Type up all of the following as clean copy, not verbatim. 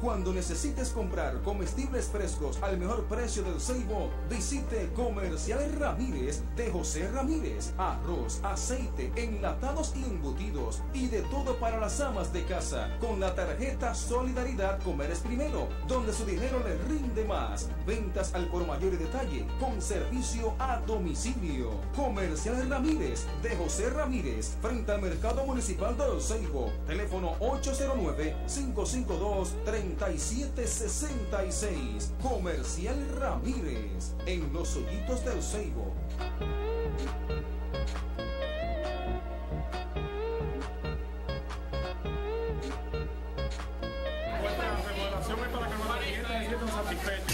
Cuando necesites comprar comestibles frescos al mejor precio del Ceibo, visite Comercial Ramírez de José Ramírez. Arroz, aceite, enlatados y embutidos y de todo para las amas de casa con la tarjeta Solidaridad Comer Primero, donde su dinero le rinde más. Ventas al por mayor y detalle con servicio a domicilio. Comercial Ramírez de José Ramírez frente al Mercado Municipal de El Ceibo. Teléfono 809-552-3766. Comercial Ramírez en Los Hoyitos del Ceibo. Nuestra remodelación es para que nuestros clientes se sientan satisfechos.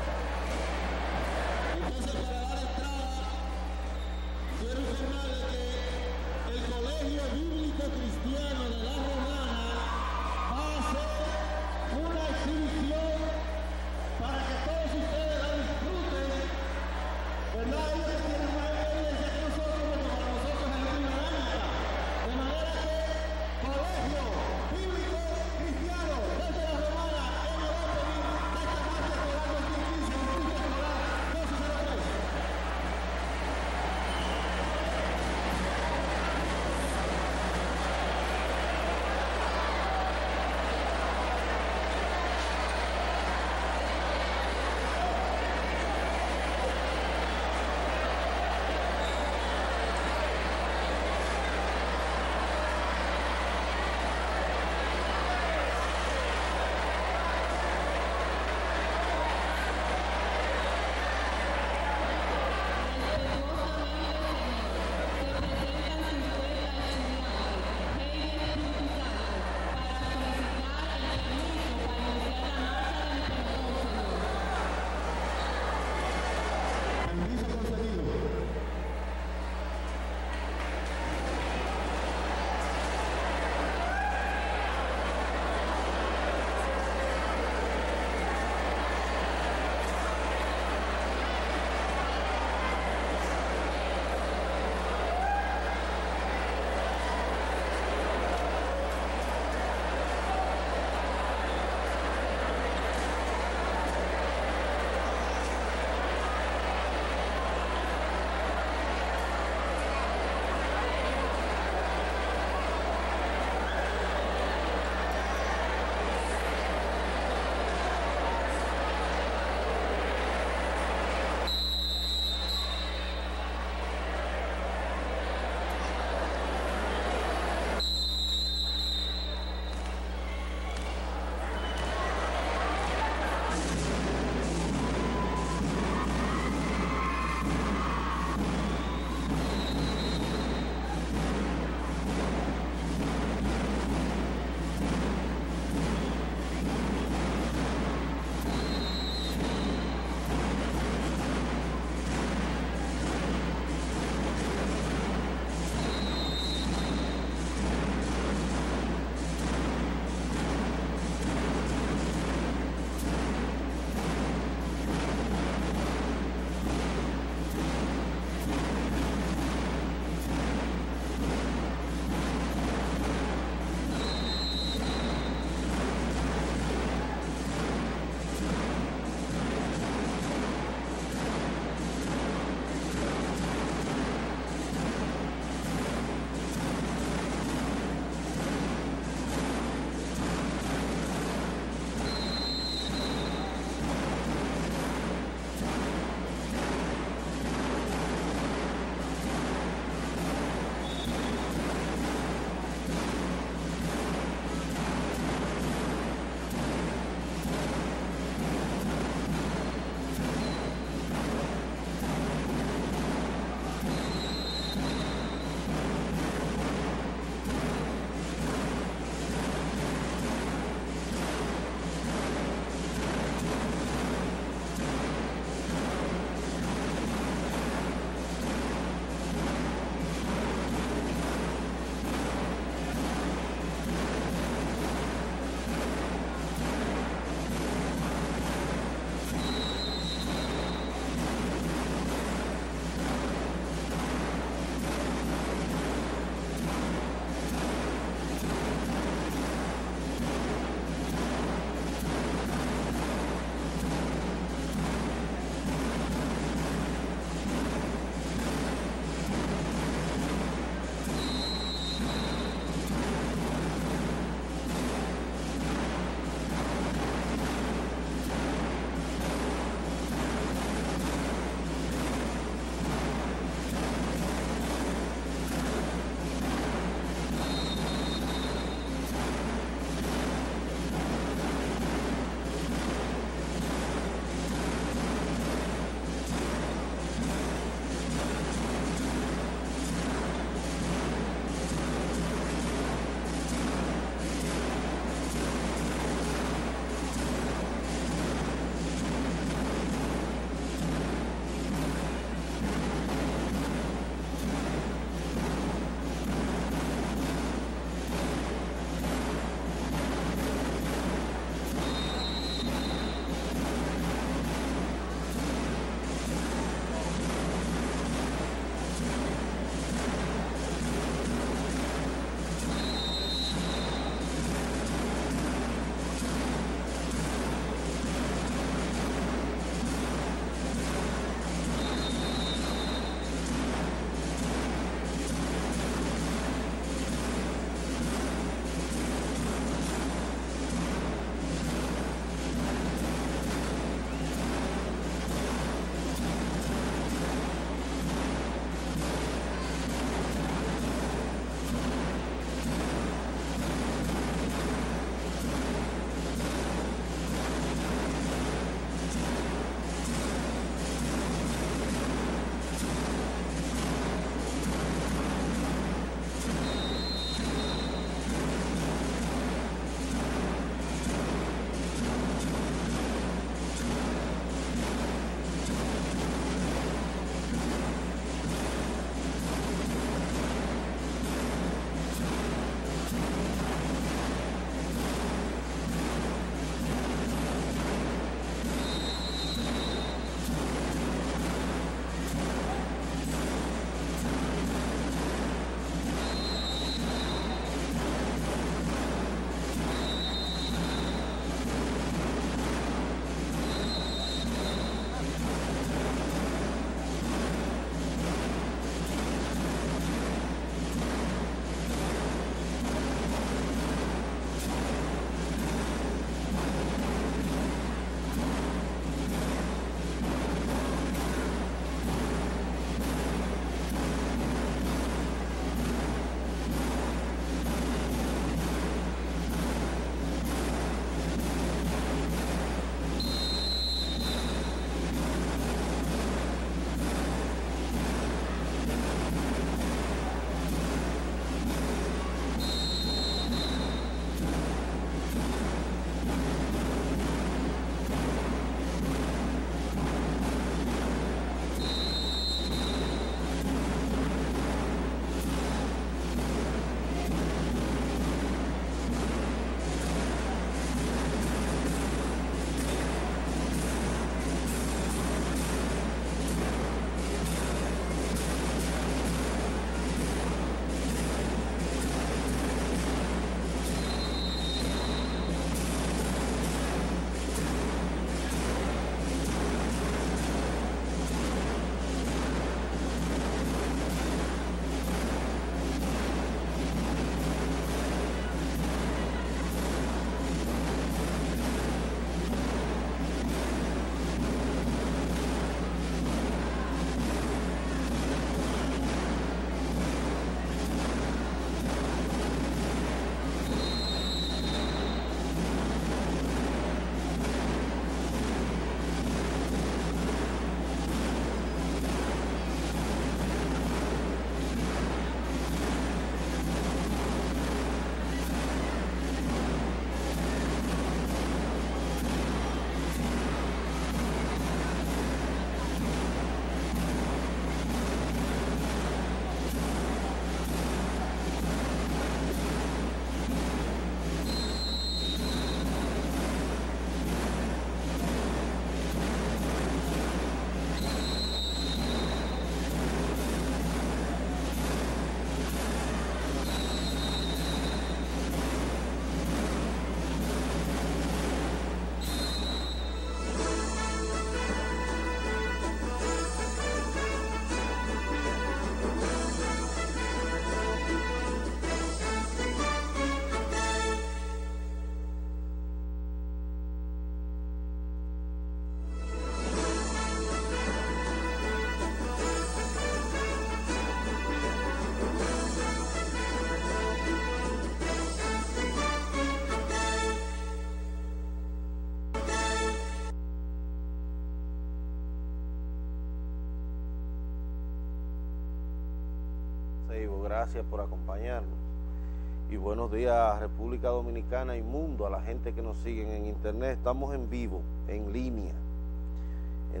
gracias por acompañarnos. Y buenos días, República Dominicana y mundo, a la gente que nos sigue en internet. Estamos en vivo, en línea, en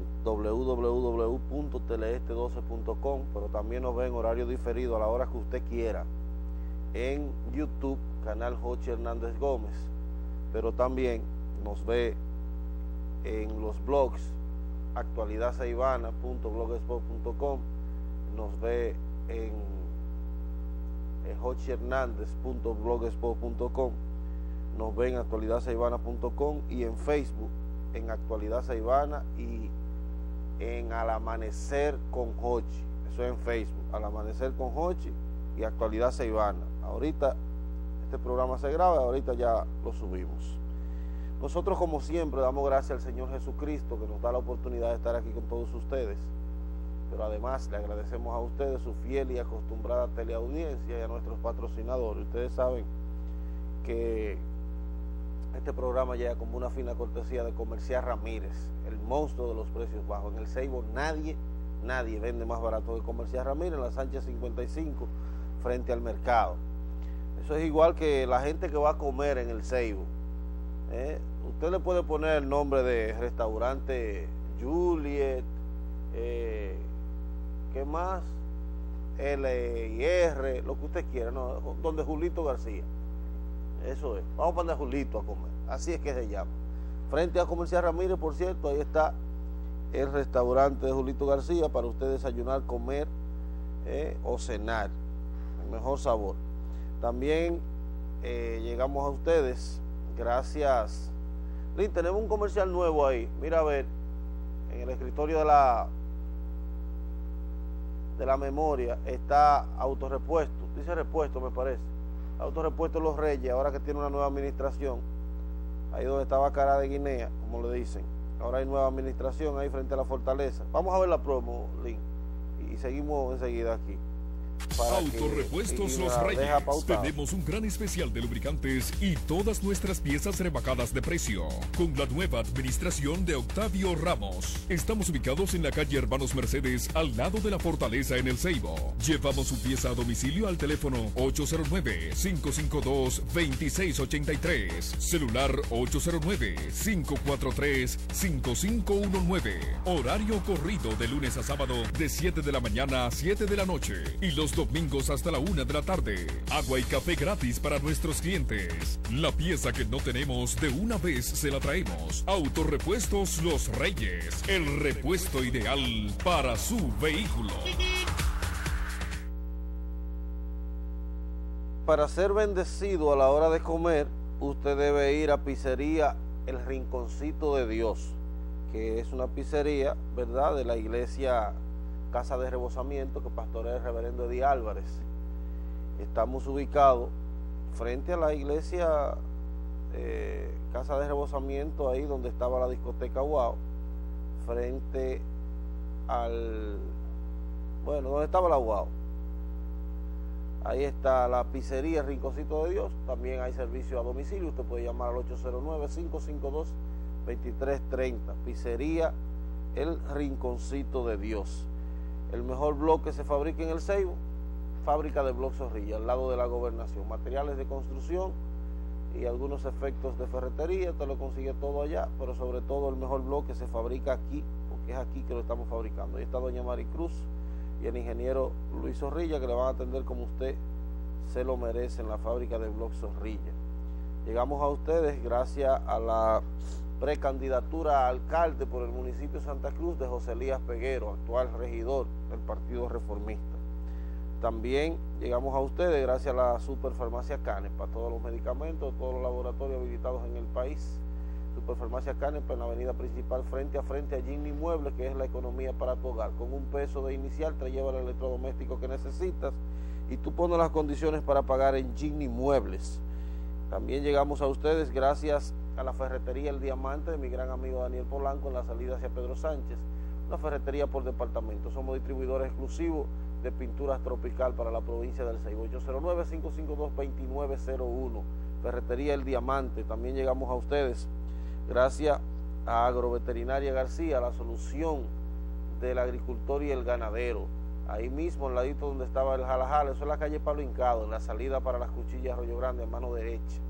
www.teleeste12.com, pero también nos ve en horario diferido a la hora que usted quiera, en YouTube, canal Jochi Hernández Gómez, pero también nos ve en los blogs, actualidadceibana.blogspot.com, nos ve en jochihernandez.blogspot.com, nos ve en actualidadceibana.com y en Facebook en Actualidad Ceibana y en Al Amanecer con Jochi. Eso es en Facebook, Al Amanecer con Jochi y Actualidad Ceibana. Ahorita este programa se graba, ahorita ya lo subimos. Nosotros, como siempre, damos gracias al Señor Jesucristo que nos da la oportunidad de estar aquí con todos ustedes, pero además le agradecemos a ustedes su fiel y acostumbrada teleaudiencia y a nuestros patrocinadores. Ustedes saben que este programa llega como una fina cortesía de Comercial Ramírez, el monstruo de los precios bajos. En el Ceibo nadie vende más barato que Comercial Ramírez, en la Sánchez 55, frente al mercado. Eso es igual que la gente que va a comer en el Ceibo. Usted le puede poner el nombre de restaurante Juliet, ¿qué más? L&R, lo que usted quiera, ¿no? Donde Julito García. Eso es, vamos para donde Julito a comer, así es que se llama. Frente a Comercial Ramírez, por cierto, ahí está el restaurante de Julito García para usted desayunar, comer o cenar, el mejor sabor. También llegamos a ustedes gracias. Lin, tenemos un comercial nuevo ahí, mira a ver, en el escritorio de la memoria está Autorepuesto, dice repuesto me parece, Autorepuesto Los Reyes, ahora que tiene una nueva administración, ahí donde estaba Cara de Guinea, como le dicen, ahora hay nueva administración ahí frente a la fortaleza. Vamos a ver la promo, Lin, y seguimos enseguida aquí. Autorepuestos Los Reyes. Tenemos un gran especial de lubricantes y todas nuestras piezas rebajadas de precio. Con la nueva administración de Octavio Ramos. Estamos ubicados en la calle Hermanos Mercedes, al lado de la Fortaleza en el Ceibo. Llevamos su pieza a domicilio al teléfono 809-552-2683. Celular 809-543-5519. Horario corrido de lunes a sábado de 7 de la mañana a 7 de la noche. Y los domingos hasta la 1 de la tarde. Agua y café gratis para nuestros clientes. La pieza que no tenemos, de una vez se la traemos. Autorepuestos Los Reyes. El repuesto ideal para su vehículo. Para ser bendecido a la hora de comer, usted debe ir a Pizzería El Rinconcito de Dios, que es una pizzería, ¿verdad?, de la iglesia Casa de Rebosamiento que pastorea el reverendo Eddie Álvarez. Estamos ubicados frente a la iglesia Casa de Rebosamiento, ahí donde estaba la discoteca Wow, frente donde estaba la Wow. Ahí está la pizzería Rinconcito de Dios. También hay servicio a domicilio, usted puede llamar al 809-552-2330. Pizzería El Rinconcito de Dios. El mejor blog que se fabrica en el Ceibo, fábrica de Bloc Zorrilla, al lado de la gobernación. Materiales de construcción y algunos efectos de ferretería, te lo consigue todo allá, pero sobre todo el mejor blog que se fabrica aquí, porque es aquí que lo estamos fabricando. Ahí está doña Mari Cruz y el ingeniero Luis Zorrilla, que le van a atender como usted se lo merece en la fábrica de Bloc Zorrilla. Llegamos a ustedes gracias a la precandidatura a alcalde por el municipio de Santa Cruz de José Elías Peguero, actual regidor del Partido Reformista. También llegamos a ustedes gracias a la Superfarmacia Canepa, todos los medicamentos, todos los laboratorios habilitados en el país. Superfarmacia Canepa en la avenida principal, frente a Gini Muebles, que es la economía para tu hogar. Con un peso de inicial te lleva el electrodoméstico que necesitas y tú pones las condiciones para pagar en Gini Muebles. También llegamos a ustedes gracias a la ferretería El Diamante de mi gran amigo Daniel Polanco en la salida hacia Pedro Sánchez, una ferretería por departamento. Somos distribuidores exclusivos de pinturas tropical para la provincia del Ceibo. 809-552-2901, ferretería El Diamante. También llegamos a ustedes gracias a Agroveterinaria García, la solución del agricultor y el ganadero. ahí mismo, al ladito donde estaba el Jalajal. Eso es la calle Pablo Hincado, en la salida para las Cuchillas Arroyo Grande, a mano derecha.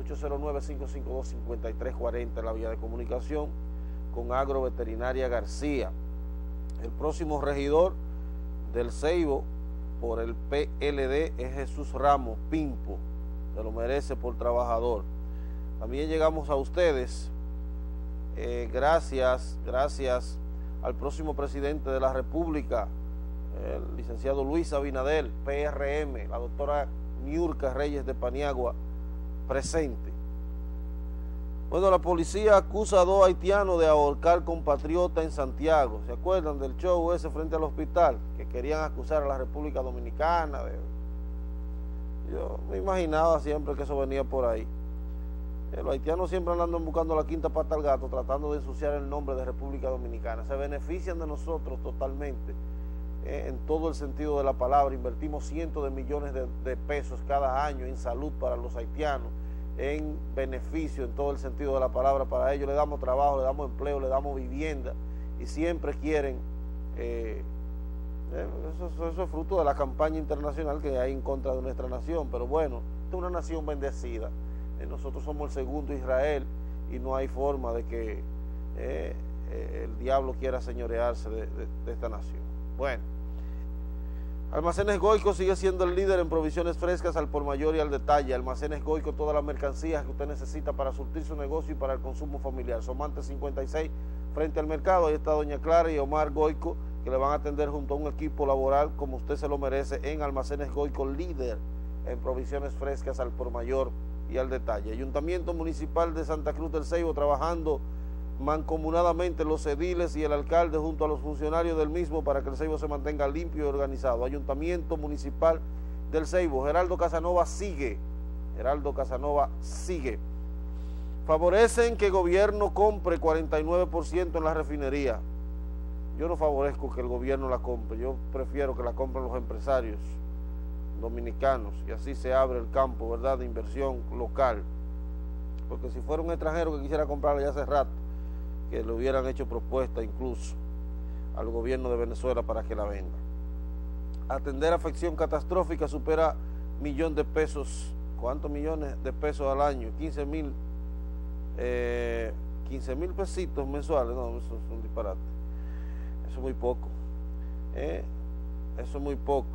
809-552-5340, la vía de comunicación con Agroveterinaria García. El próximo regidor del Ceibo por el PLD es Jesús Ramos Pimpo, se lo merece por trabajador. También llegamos a ustedes gracias al próximo presidente de la República, el licenciado Luis Abinader, PRM, la doctora Niurka Reyes de Paniagua, presente. Bueno, la policía acusa a 2 haitianos de ahorcar compatriota en Santiago. ¿Se acuerdan del show ese frente al hospital? Que querían acusar a la República Dominicana. Yo me imaginaba siempre que eso venía por ahí. Los haitianos siempre andan buscando la quinta pata al gato, tratando de ensuciar el nombre de República Dominicana. Se benefician de nosotros totalmente, en todo el sentido de la palabra. Invertimos cientos de millones de pesos cada año en salud para los haitianos, en beneficio en todo el sentido de la palabra para ellos. Le damos trabajo, le damos empleo, le damos vivienda, y siempre quieren, eso es fruto de la campaña internacional que hay en contra de nuestra nación. Pero bueno, esta es una nación bendecida. Nosotros somos el segundo Israel y no hay forma de que el diablo quiera señorearse de esta nación. Bueno, Almacenes Goico sigue siendo el líder en provisiones frescas al por mayor y al detalle. Almacenes Goico, todas las mercancías que usted necesita para surtir su negocio y para el consumo familiar. Somante 56 frente al mercado. Ahí está doña Clara y Omar Goico, que le van a atender junto a un equipo laboral como usted se lo merece en Almacenes Goico, líder en provisiones frescas al por mayor y al detalle. Ayuntamiento Municipal de Santa Cruz del Ceibo, trabajando mancomunadamente los ediles y el alcalde junto a los funcionarios del mismo para que el Ceibo se mantenga limpio y organizado. Ayuntamiento Municipal del Ceibo, Geraldo Casanova sigue. Favorecen que el gobierno compre 49% en la refinería. Yo no favorezco que el gobierno la compre, yo prefiero que la compren los empresarios dominicanos, y así se abre el campo, ¿verdad?, de inversión local. Porque si fuera un extranjero que quisiera comprarla ya hace rato, que le hubieran hecho propuesta incluso al gobierno de Venezuela para que la venda. Atender afección catastrófica supera $1.000.000 de pesos. ¿Cuántos millones de pesos al año? 15.000 pesitos mensuales. No, eso es un disparate. Eso es muy poco. Eso es muy poco.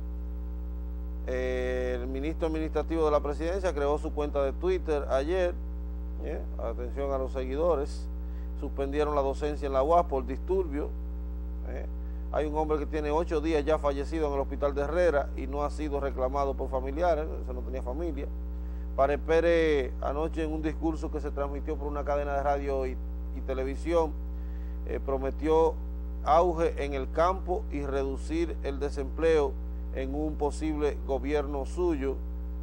El ministro administrativo de la presidencia creó su cuenta de Twitter ayer. Atención a los seguidores. Suspendieron la docencia en la UAS por disturbio. Hay un hombre que tiene 8 días ya fallecido en el hospital de Herrera y no ha sido reclamado por familiares, ese no tenía familia. Pare Pérez, anoche en un discurso que se transmitió por una cadena de radio y televisión, prometió auge en el campo y reducir el desempleo en un posible gobierno suyo.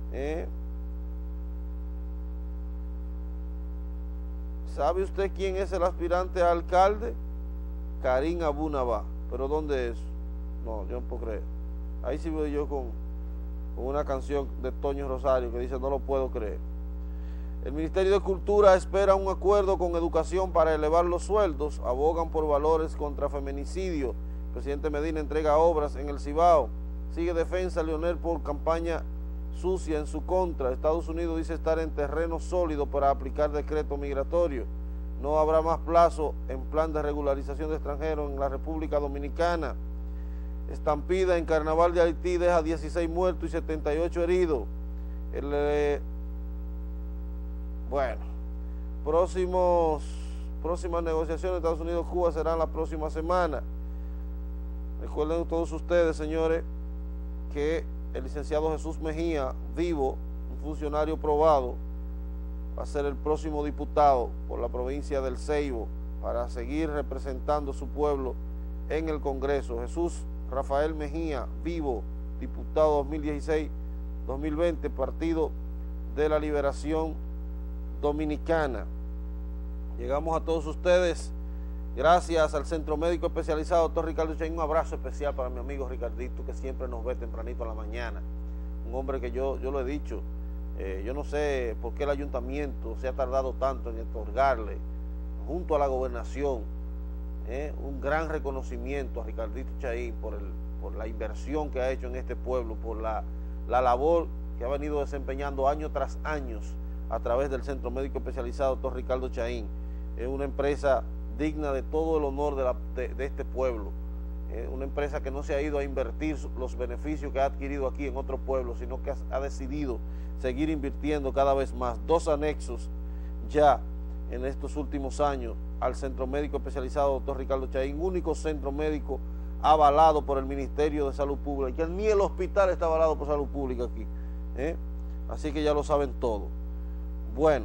¿Sabe usted quién es el aspirante a alcalde? Karim Abu Nabá. ¿Pero dónde es? No, yo no puedo creer. Ahí sí veo yo con una canción de Toño Rosario que dice no lo puedo creer. El Ministerio de Cultura espera un acuerdo con Educación para elevar los sueldos. Abogan por valores contra feminicidio. El presidente Medina entrega obras en el Cibao. Sigue defensa Leonel por campaña sucia en su contra. Estados Unidos dice estar en terreno sólido para aplicar decreto migratorio. No habrá más plazo en plan de regularización de extranjeros en la República Dominicana. Estampida en Carnaval de Haití deja 16 muertos y 78 heridos. Próximas negociaciones de Estados Unidos-Cuba serán la próxima semana. Recuerden todos ustedes, señores, que el licenciado Jesús Mejía Vivo, un funcionario probado, va a ser el próximo diputado por la provincia del Ceibo para seguir representando su pueblo en el Congreso. Jesús Rafael Mejía Vivo, diputado 2016-2020, Partido de la Liberación Dominicana. Llegamos a todos ustedes gracias al Centro Médico Especializado Dr. Ricardo Chaín. Un abrazo especial para mi amigo Ricardito, que siempre nos ve tempranito a la mañana. Un hombre que yo lo he dicho, yo no sé por qué el ayuntamiento se ha tardado tanto en otorgarle, junto a la gobernación, un gran reconocimiento a Ricardito Chaín por por la inversión que ha hecho en este pueblo, por la labor que ha venido desempeñando año tras año a través del Centro Médico Especializado Dr. Ricardo Chaín. Es una empresa digna de todo el honor de este pueblo. Una empresa que no se ha ido a invertir los beneficios que ha adquirido aquí en otro pueblo, sino que ha decidido seguir invirtiendo cada vez más. 2 anexos ya en estos últimos años al Centro Médico Especializado Dr. Ricardo Chaín, único centro médico avalado por el Ministerio de Salud Pública, que ni el hospital está avalado por Salud Pública aquí. Así que ya lo saben todo. Bueno,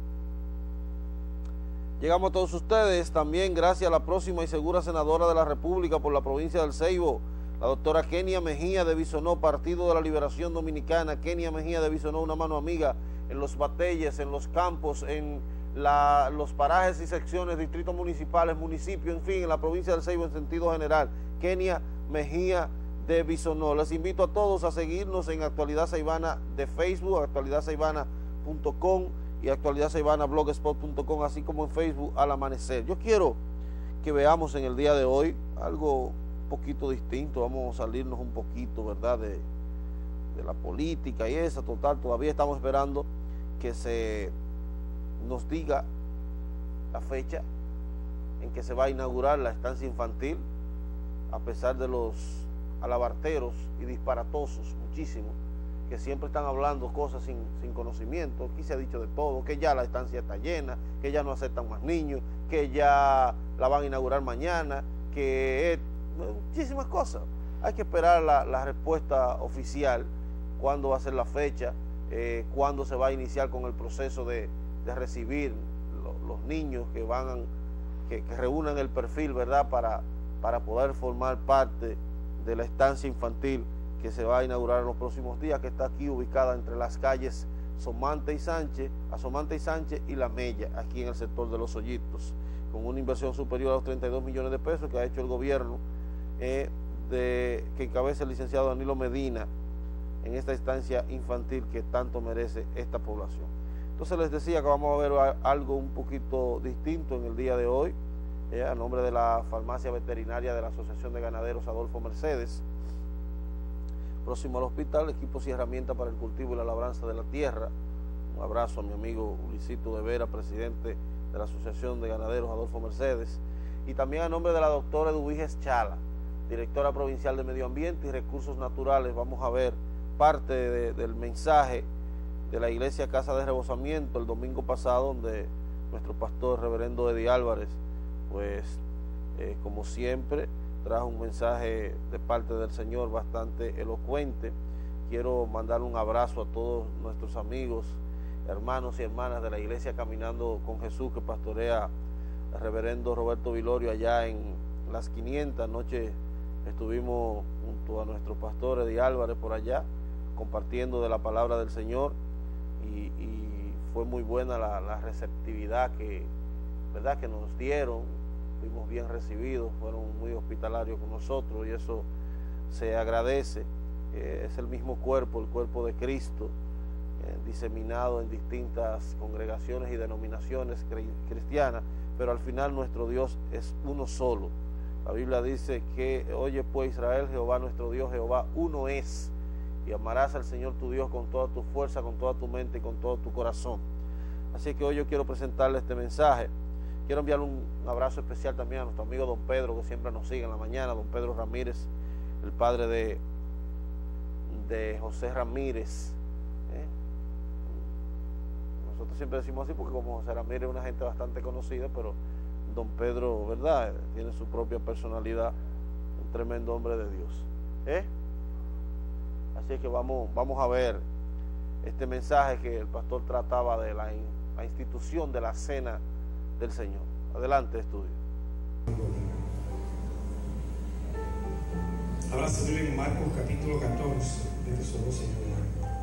llegamos a todos ustedes también gracias a la próxima y segura senadora de la República por la provincia del Ceibo, la doctora Kenia Mejía de Bisonó, Partido de la Liberación Dominicana. Kenia Mejía de Bisonó, una mano amiga en los batelles, en los campos, en los parajes y secciones, distritos municipales, municipios, en fin, en la provincia del Ceibo en sentido general. Kenia Mejía de Bisonó. Les invito a todos a seguirnos en Actualidad Ceibana de Facebook, actualidadceibana.com y actualidadceibanablogspot.com, así como en Facebook al amanecer. Yo quiero que veamos en el día de hoy algo un poquito distinto. Vamos a salirnos un poquito, ¿verdad?, de la política y esa, total, todavía estamos esperando que se nos diga la fecha en que se va a inaugurar la estancia infantil, a pesar de los alabarteros y disparatosos muchísimos que siempre están hablando cosas sin conocimiento. Aquí se ha dicho de todo, que ya la estancia está llena, que ya no aceptan más niños, que ya la van a inaugurar mañana, que muchísimas cosas. Hay que esperar la respuesta oficial, cuándo va a ser la fecha, cuándo se va a iniciar con el proceso de recibir los niños que reúnan el perfil, ¿verdad?, para poder formar parte de la estancia infantil que se va a inaugurar en los próximos días, que está aquí ubicada entre las calles Asomante y Sánchez y La Mella, aquí en el sector de Los Hoyitos, con una inversión superior a los 32 millones de pesos que ha hecho el gobierno que encabeza el licenciado Danilo Medina en esta estancia infantil que tanto merece esta población. Entonces les decía que vamos a ver algo un poquito distinto en el día de hoy, a nombre de la farmacia veterinaria de la Asociación de Ganaderos Adolfo Mercedes, próximo al hospital, equipos y herramientas para el cultivo y la labranza de la tierra. Un abrazo a mi amigo Ulisito de Vera, presidente de la Asociación de Ganaderos Adolfo Mercedes, y también a nombre de la doctora Eduviges Chala, directora provincial de Medio Ambiente y Recursos Naturales. Vamos a ver parte del mensaje de la iglesia Casa de Rebosamiento el domingo pasado, donde nuestro pastor reverendo Eddie Álvarez, pues como siempre, trajo un mensaje de parte del Señor bastante elocuente. Quiero mandar un abrazo a todos nuestros amigos, hermanos y hermanas de la iglesia Caminando con Jesús, que pastorea el reverendo Roberto Vilorio allá en Las 500. Anoche estuvimos junto a nuestro pastor Eddie Álvarez por allá, compartiendo de la palabra del Señor, y fue muy buena la receptividad que nos dieron. Fuimos bien recibidos, fueron muy hospitalarios con nosotros, y eso se agradece. Es el mismo cuerpo, el cuerpo de Cristo, diseminado en distintas congregaciones y denominaciones cristianas, pero al final nuestro Dios es uno solo. La Biblia dice que, oye pues Israel, Jehová nuestro Dios, Jehová uno es, y amarás al Señor tu Dios con toda tu fuerza, con toda tu mente y con todo tu corazón. Así que hoy yo quiero presentarle este mensaje. Quiero enviarle un abrazo especial también a nuestro amigo don Pedro, que siempre nos sigue en la mañana, don Pedro Ramírez, el padre de José Ramírez. Nosotros siempre decimos así porque como José Ramírez es una gente bastante conocida, pero don Pedro, ¿verdad?, tiene su propia personalidad, un tremendo hombre de Dios. Así es que vamos a ver este mensaje que el pastor trataba de la institución de la cena del Señor. Adelante, estudio. Ahora se lee en Marcos capítulo 14, verso 12 y 9.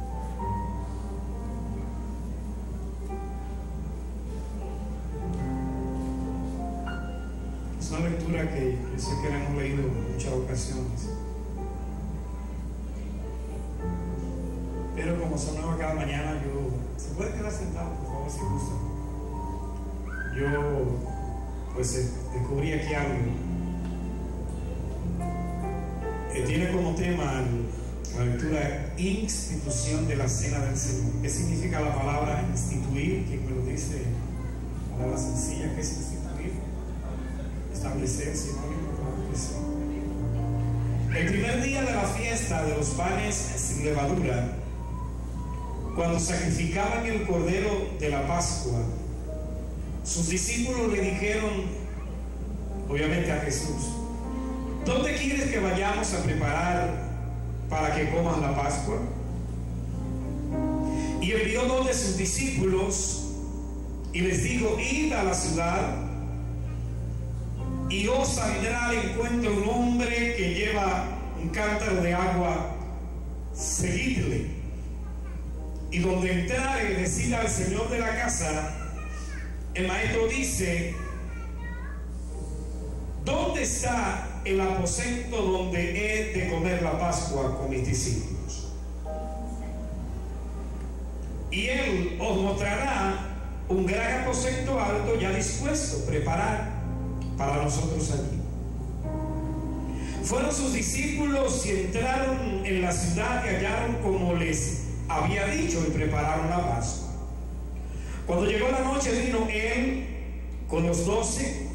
Es una lectura que sé que la hemos leído en muchas ocasiones, pero como son nuevas cada mañana, ¿se puede quedar sentado, por favor, si gusta? Yo pues descubrí aquí algo. tiene como tema la lectura institución de la cena del Señor. ¿Qué significa la palabra instituir? ¿Quién me lo dice? Palabra sencilla, ¿qué es instituir? Establecer, sinónimo, claro que sí. El primer día de la fiesta de los panes sin levadura, cuando sacrificaban el cordero de la Pascua, sus discípulos le dijeron, obviamente a Jesús, ¿dónde quieres que vayamos a preparar para que comas la Pascua? Y envió 2 de sus discípulos y les dijo, id a la ciudad y os saldrá al encuentro un hombre que lleva un cántaro de agua, seguidle. Y donde entrare, decid al señor de la casa, el maestro dice, ¿dónde está el aposento donde he de comer la Pascua con mis discípulos? Y él os mostrará un gran aposento alto ya dispuesto, preparado para nosotros allí. Fueron sus discípulos y entraron en la ciudad y hallaron como les había dicho y prepararon la Pascua. Cuando llegó la noche vino él con los 12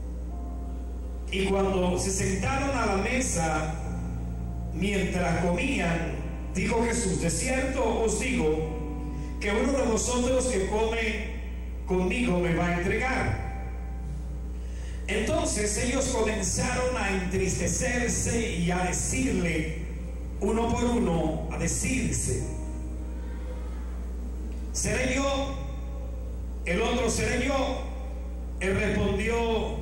y cuando se sentaron a la mesa mientras comían, dijo Jesús, de cierto os digo que uno de vosotros que come conmigo me va a entregar. Entonces ellos comenzaron a entristecerse y a decirle uno por uno, a decirse, ¿seré yo? El otro, ¿seré yo? Él respondió,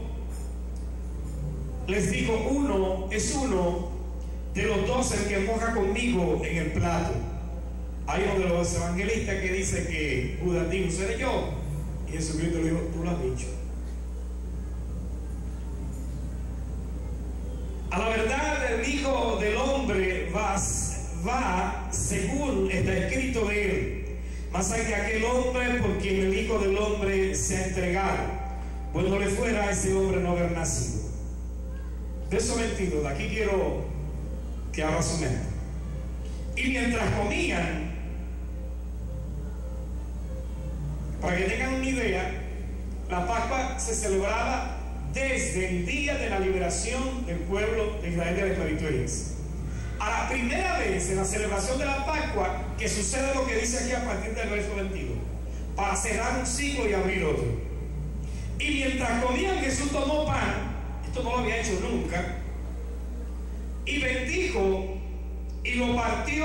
les dijo, uno es uno de los 12 el que moja conmigo en el plato. Hay uno de los evangelistas que dice que Judas dijo, ¿seré yo? Y Jesucristo le dijo, tú lo has dicho. A la verdad el Hijo del Hombre va según está escrito de él. Mas hay de aquel hombre por quien el Hijo del Hombre se ha entregado. Bueno le fuera a ese hombre no haber nacido. Verso 22, de aquí quiero que abra su mente. Y mientras comían, para que tengan una idea, la Pascua se celebraba desde el día de la liberación del pueblo de Israel de la esclavitud. A la primera vez en la celebración de la Pascua que sucede lo que dice aquí a partir del verso 22, para cerrar un ciclo y abrir otro. Y mientras comían, Jesús tomó pan, esto no lo había hecho nunca, y bendijo y lo partió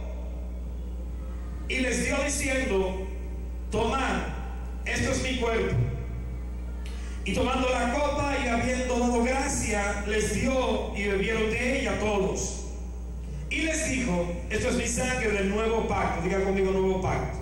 y les dio diciendo, tomad, esto es mi cuerpo. Y tomando la copa y habiendo dado gracia, les dio y bebieron de ella todos. Y les dijo, esto es mi sangre del nuevo pacto, diga conmigo nuevo pacto,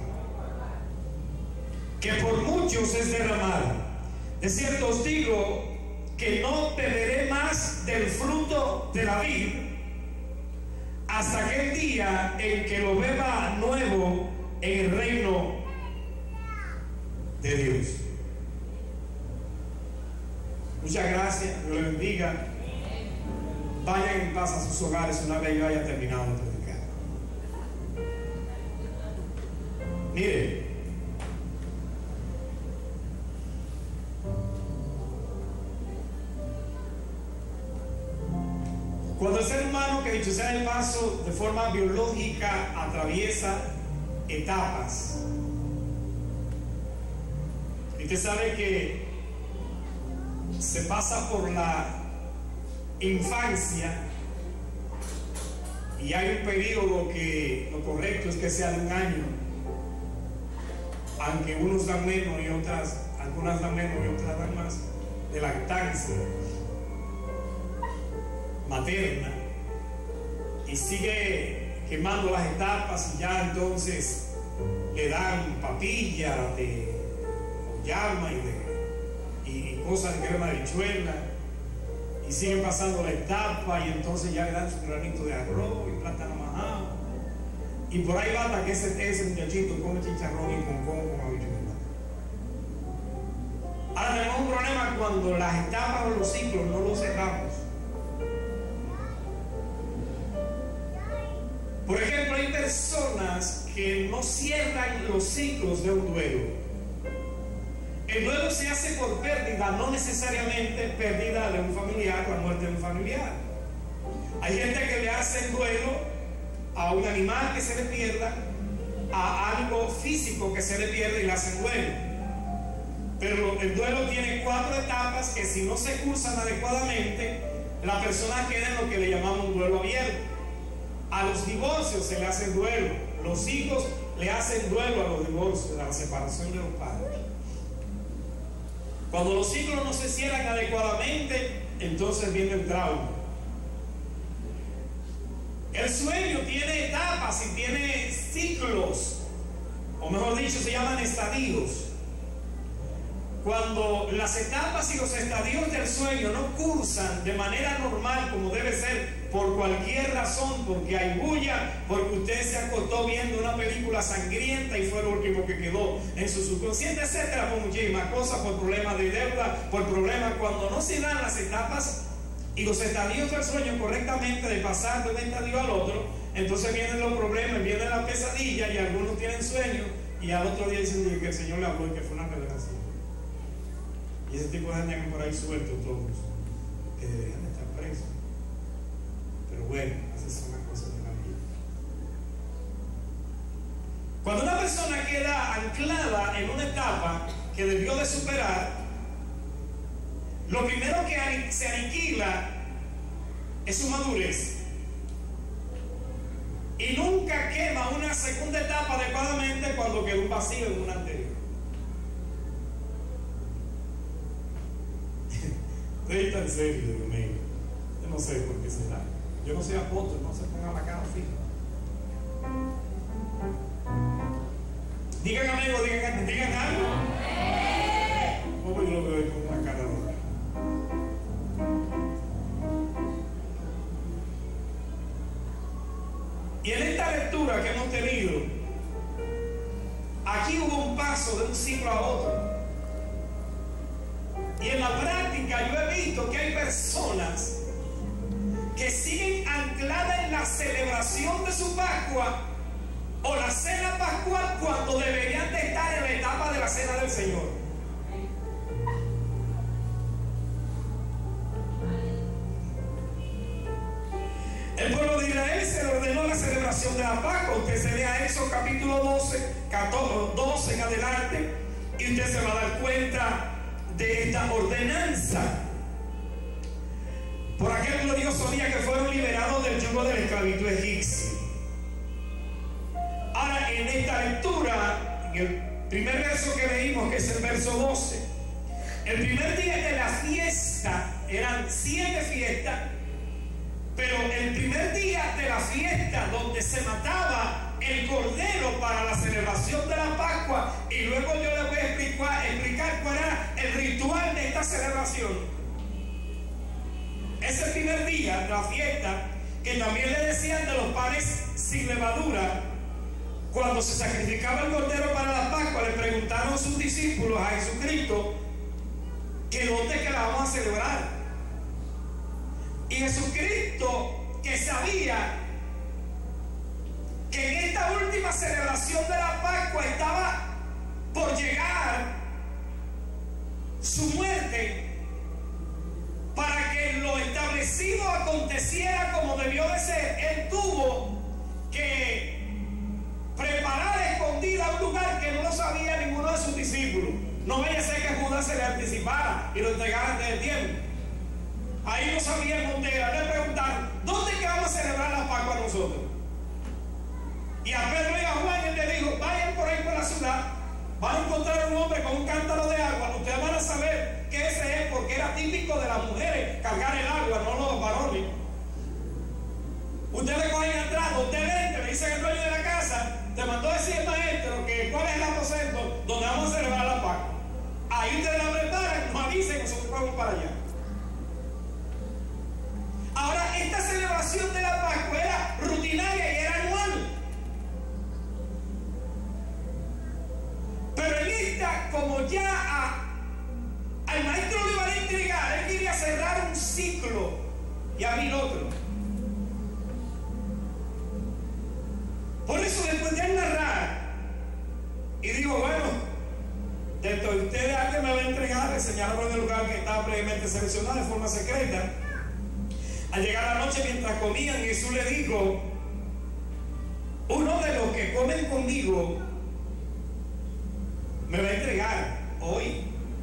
que por muchos es derramada. De cierto os digo que no beberé más del fruto de la vid hasta aquel día en que lo beba nuevo en el reino de Dios. Muchas gracias, Dios les bendiga. Vayan en paz a sus hogares una vez yo haya terminado de predicar. Mire, cuando el ser humano, que dicho sea de paso, de forma biológica atraviesa etapas, y usted sabe que se pasa por la infancia y hay un periodo que lo correcto es que sea de 1 año, aunque unos dan menos y otras, algunas dan menos y otras dan más, de lactancia materna, y sigue quemando las etapas y ya entonces le dan papilla de llama y cosas de crema de habichuela, y siguen pasando la etapa y entonces ya le dan su granito de arroz y plátano majado, y por ahí va hasta que ese muchachito come chicharrón y con habichuela. Ahora tenemos un problema cuando las etapas o los ciclos no los cerramos. personas que no cierran los ciclos de un duelo. El duelo se hace por pérdida, no necesariamente pérdida de un familiar, la muerte de un familiar. Hay gente que le hace duelo a un animal que se le pierda, a algo físico que se le pierde y le hacen duelo. Pero el duelo tiene 4 etapas que, si no se cursan adecuadamente, la persona queda en lo que le llamamos un duelo abierto. A los divorcios se le hace duelo, los hijos le hacen duelo a los divorcios, a la separación de los padres. Cuando los ciclos no se cierran adecuadamente, entonces viene el trauma. El sueño tiene etapas y tiene ciclos, o mejor dicho, se llaman estadios. Cuando las etapas y los estadios del sueño no cursan de manera normal, como debe ser, por cualquier razón, porque hay bulla, porque usted se acostó viendo una película sangrienta y fue lo último que quedó en su subconsciente, etcétera, por muchísimas cosas, por problemas de deuda, por problemas, cuando no se dan las etapas y los estadios del sueño correctamente, de pasar de un estadio al otro, entonces vienen los problemas, viene la pesadilla, y algunos tienen sueño y al otro día dicen que el Señor le habló y que fue una revelación. Y ese tipo de gente andan por ahí sueltos todos, que deberían estar presos. Pero bueno, esas son las cosas de la vida. Cuando una persona queda anclada en una etapa que debió de superar, lo primero que se aniquila es su madurez. Y nunca quema una segunda etapa adecuadamente cuando quedó un vacío en una anterior. Estoy tan serio, Dios mío. Yo no sé por qué será. Yo no soy apóstol, no se ponga la cara así. Digan amigo, digan algo. ¿Cómo yo lo veo con una cara loca? Y en esta lectura que hemos tenido, aquí hubo un paso de un ciclo a otro. Y en la práctica yo he visto que hay personas que siguen ancladas en la celebración de su Pascua o la cena pascual, cuando deberían de estar en la etapa de la cena del Señor. El pueblo de Israel se le ordenó la celebración de la Pascua. Usted se lea Éxodo capítulo 12 en adelante, y usted se va a dar cuenta de esta ordenanza. Por aquel glorioso día que fueron liberados del yugo de la esclavitud egipcia. Ahora, en esta lectura, en el primer verso que leímos, que es el verso 12, el primer día de la fiesta, eran 7 fiestas, pero el primer día de la fiesta, donde se mataba el cordero para la celebración de la Pascua, y luego yo les voy a explicar cuál era el ritual de esta celebración. Ese primer día de la fiesta, que también le decían de los panes sin levadura, cuando se sacrificaba el cordero para la Pascua, le preguntaron sus discípulos a Jesucristo que dónde que la vamos a celebrar. Y Jesucristo, que sabía que en esta última celebración de la Pascua estaba por llegar su muerte, para que lo establecido aconteciera como debió de ser, él tuvo que preparar escondida un lugar que no lo sabía ninguno de sus discípulos. No vaya a ser que Judas se le anticipara y lo entregara antes de tiempo. Ahí no sabían dónde era. Le preguntaron, ¿dónde es que vamos a celebrar la Pascua nosotros? Y a Pedro y a Juan él le dijo, vayan por ahí por la ciudad, van a encontrar un hombre con un cántaro de agua, ustedes van a saber que ese es, porque era típico de las mujeres cargar el agua, no los varones. Ustedes cogen atrás, usted vente, le dicen al dueño de la casa, te mandó decir el maestro que cuál es el aposento donde vamos a celebrar la Pascua. Ahí ustedes la preparan, nos avisen, nosotros vamos para allá. Ahora, esta celebración de la Pascua era rutinaria y era anual. Pero en esta, como ya al maestro le iban a entregar, él quería cerrar un ciclo y abrir otro. Por eso, después de narrar, y digo, bueno, dentro de ustedes alguien me va a entregar, le señalaron el lugar que estaba previamente seleccionado de forma secreta. Al llegar la noche, mientras comían, Jesús le dijo: uno de los que comen conmigo me va a entregar hoy.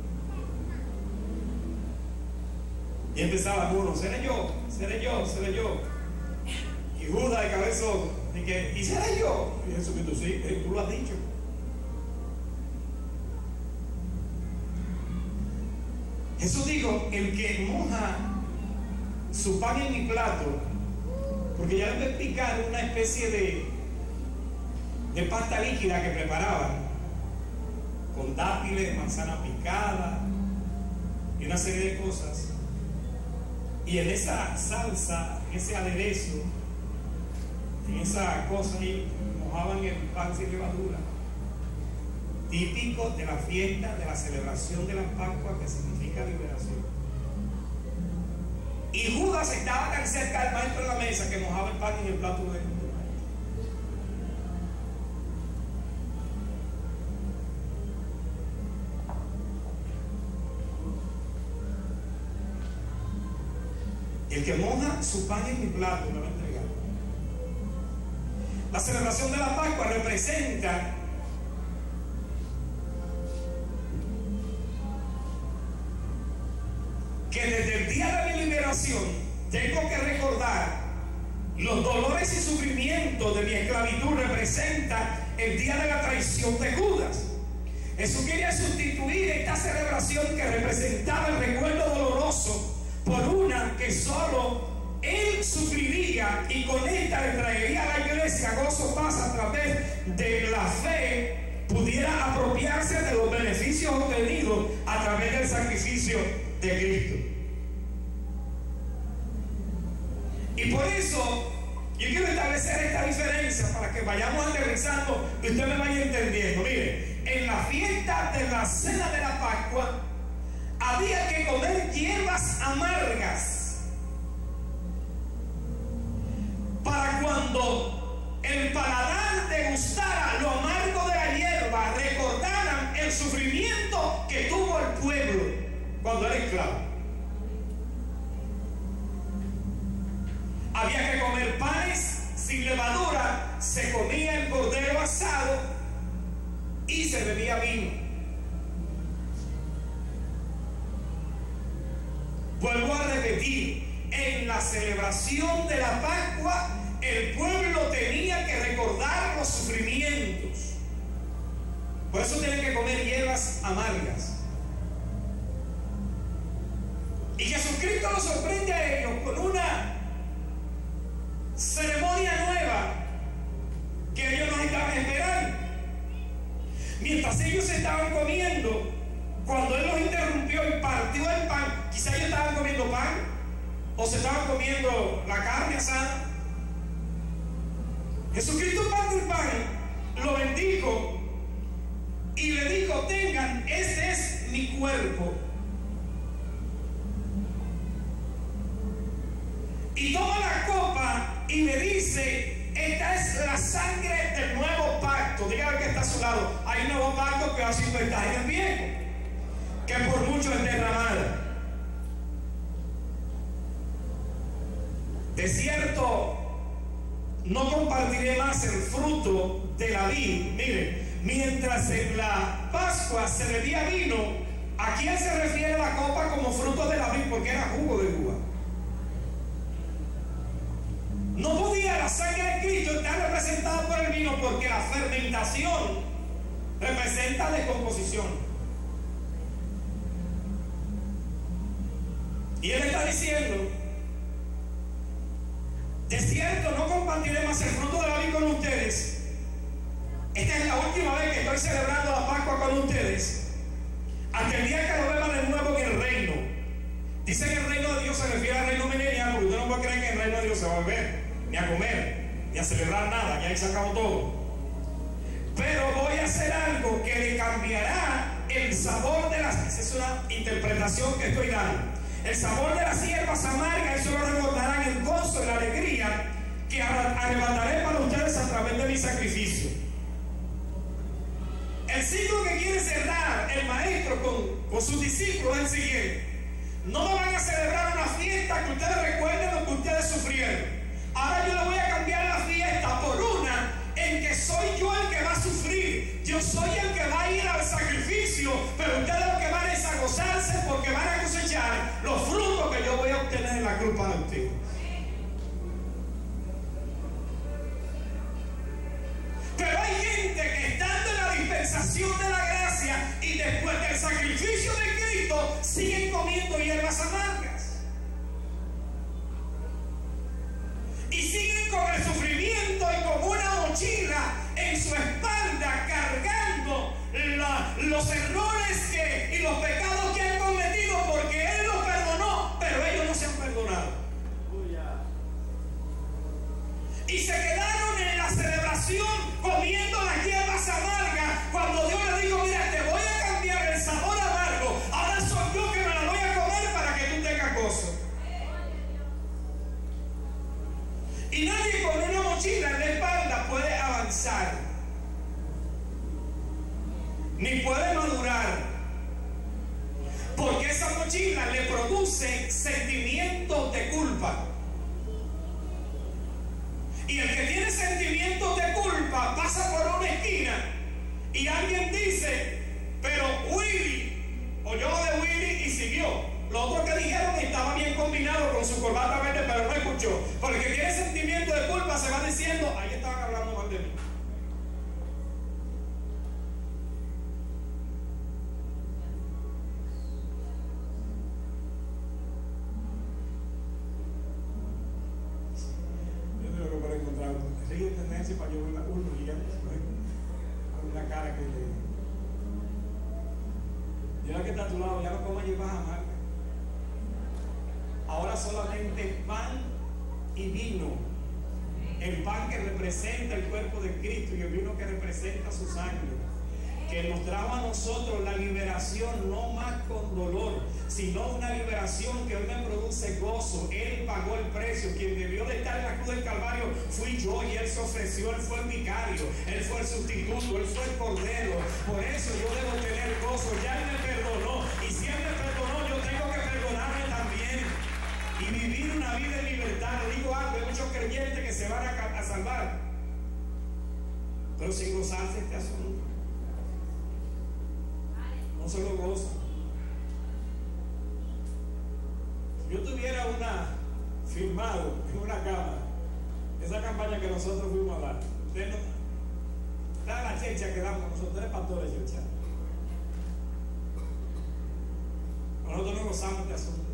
Y empezaba uno: seré yo, seré yo, seré yo. Y Judas de cabezón, ¿y seré yo? Y Jesucristo: sí, tú lo has dicho. Jesús dijo: el que moja su pan en mi plato, porque ya les voy a explicar una especie de pasta líquida que preparaban con dátiles, manzana picada y una serie de cosas, y en esa salsa, en ese aderezo, en esa cosa ahí, mojaban el pan sin levadura, típico de la fiesta, de la celebración de la Pascua, que significa liberación. Y Judas estaba tan cerca del maestro de la mesa que mojaba el pan en el plato de él. El que moja su pan en mi plato me va a entregar. La celebración de la Pascua representa que desde el día de mi liberación tengo que recordar los dolores y sufrimientos de mi esclavitud. Representa el día de la traición de Judas. Jesús quería sustituir esta celebración que representaba el recuerdo doloroso por una que solo Él sufriría, y con esta le traería a la iglesia gozo, paz, a través de la fe pudiera apropiarse de los beneficios obtenidos a través del sacrificio de Cristo. Y por eso yo quiero establecer esta diferencia para que vayamos aterrizando y usted me vaya entendiendo. Mire, en la fiesta de la cena de la Pascua había que comer hierbas amargas para cuando el paladar degustara lo amargo de la hierba, recordaran el sufrimiento que tuvo el pueblo cuando era esclavo. Había que comer panes sin levadura, se comía el cordero asado y se bebía vino. Vuelvo a repetir, en la celebración de la Pascua el pueblo tenía que recordar los sufrimientos. Por eso tienen que comer hierbas amargas. Y Jesucristo los sorprende a ellos con una ceremonia nueva que ellos no estaban esperando. Mientras ellos estaban comiendo, cuando Él los interrumpió y partió el pan, quizá ellos estaban comiendo pan o se estaban comiendo la carne asada. Jesucristo partió el pan, lo bendijo y le dijo: tengan, este es mi cuerpo. Y toma la copa y le dice: esta es la sangre del nuevo pacto. Dígale que está a su lado: hay un nuevo pacto que va a suplantar en el viejo, que por mucho es derramada. De cierto, no compartiré más el fruto de la vid. Mire, mientras en la Pascua se bebía vino, ¿a quién se refiere la copa como fruto de la vid? Porque era jugo de uva. No podía la sangre de Cristo estar representada por el vino, porque la fermentación representa descomposición. Y Él está diciendo: de cierto, no compartiré más el fruto de la vid con ustedes. Esta es la última vez que estoy celebrando la Pascua con ustedes, hasta el día que lo beba de nuevo en el reino. Dice que el reino de Dios se refiere al reino milenial, porque usted no puede creer que el reino de Dios se va a beber, ni a comer, ni a celebrar nada, ya he sacado todo. Pero voy a hacer algo que le cambiará el sabor de las... Esa es una interpretación que estoy dando. El sabor de las hierbas amargas, eso lo recordarán el gozo y la alegría que arrebataré para ustedes a través de mi sacrificio. El ciclo que quiere cerrar el maestro con sus discípulos es el siguiente: no me van a celebrar una fiesta que ustedes recuerden lo que ustedes sufrieron. Ahora yo le voy a cambiar la fiesta por una en que soy yo el que va a sufrir. Yo soy el que va a ir al sacrificio, pero ustedes lo que van es a gozarse porque van a cosechar los frutos que yo voy a obtener en la cruz para ustedes. Pero hay gente que estando en la dispensación de la gracia y después del sacrificio de Cristo siguen comiendo hierbas amargas y siguen con el sufrimiento y con una mochila en su espalda cargando los errores y los pecados que han cometido, porque Él los perdonó, pero ellos no se han perdonado. Y se quedaron en la celebración comiendo las hierbas amargas, cuando Dios le dijo: mira, te voy a cambiar el sabor amargo, ahora soy yo que me la voy a comer para que tú tengas gozo. Y nadie con una mochila en la espalda puede avanzar, ni puede madurar, porque esa mochila le produce sentimientos de culpa. Y el que tiene sentimientos de culpa pasa por una esquina y alguien dice: pero Willy, oyó lo de Willy y siguió. Lo otro que dijeron estaba bien combinado con su corbata verde, pero no escuchó. Porque el que tiene sentimiento de culpa se va diciendo: ahí estaban hablando mal de mí. Tendencia para yo una cara que le. Yo la que está a tu lado, ya no comas hierbas amargas. Ahora solamente pan y vino. El pan que representa el cuerpo de Cristo y el vino que representa su sangre, que nos trajo a nosotros la liberación, no más con dolor, sino una liberación que hoy me produce gozo. Él pagó el precio. Quien debió de estar en la cruz del Calvario fui yo, y Él se ofreció. Él fue el vicario, Él fue el sustituto, Él fue el cordero. Por eso yo debo tener gozo. Ya Él me perdonó, y si Él me perdonó, yo tengo que perdonarme también y vivir una vida en libertad. Le digo algo: hay muchos creyentes que se van a salvar, pero sin gozarse este asunto. No se lo gozan. Si yo tuviera firmado en una cámara esa campaña que nosotros fuimos a dar, usted no da la checha que damos nosotros, tres pastores checha. Nosotros no gozamos este asunto.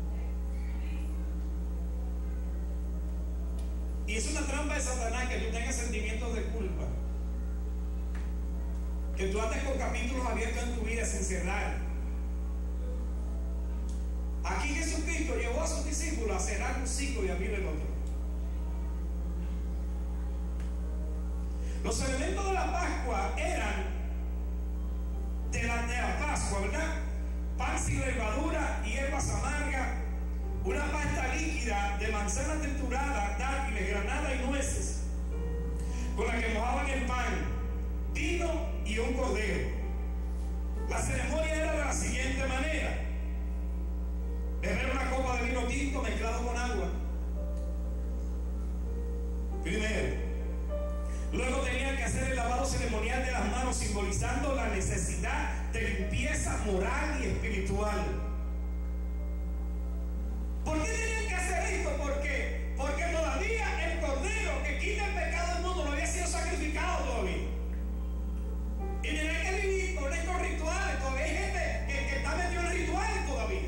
Y es una trampa de Satanás que tú tengas sentimientos de culpa, que tú andes con capítulos abiertos en tu vida sin cerrar. Aquí Jesucristo llevó a sus discípulos a cerrar un ciclo y abrir el otro. Los elementos de la Pascua eran de la Pascua, ¿verdad? Pan sin levadura, hierbas amargas, una pasta líquida de manzana triturada, dátiles, granada y nueces, con la que mojaban el pan, vino y un cordero. La ceremonia era de la siguiente manera: beber una copa de vino tinto mezclado con agua primero. Luego tenían que hacer el lavado ceremonial de las manos, simbolizando la necesidad de limpieza moral y espiritual. ¿Por qué tenían que hacer esto? Porque todavía el cordero que quita el pecado del mundo no había sido sacrificado todavía. Y tenían que vivir con estos rituales. Todavía hay gente que está metido en rituales todavía.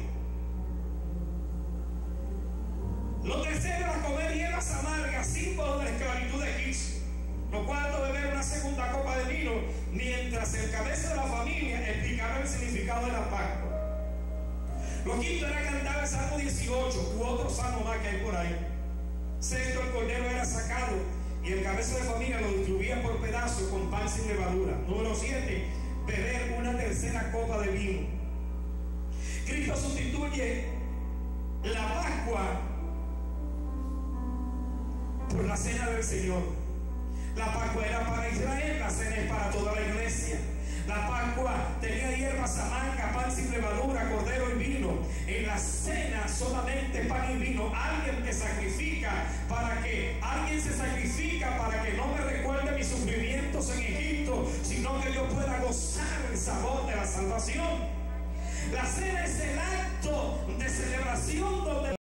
Lo tercero era comer hierbas amargas, símbolo de la esclavitud de egipcio. Lo cuarto, beber una segunda copa de vino, mientras el cabeza de la familia explicaba el significado de la Pascua. Lo quinto era cantar el Salmo 18 u otro salmo más que hay por ahí. Sexto, el cordero era sacado y el cabeza de familia lo distribuía por pedazos con pan sin levadura. Número 7, beber una tercera copa de vino. Cristo sustituye la Pascua por la cena del Señor. La Pascua era para Israel, la cena es para toda la iglesia. La Pascua tenía hierbas amargas, pan sin levadura, cordero y vino. En la cena solamente pan y vino. Alguien se sacrifica para que no me recuerde mis sufrimientos en Egipto, sino que yo pueda gozar el sabor de la salvación. La cena es el acto de celebración donde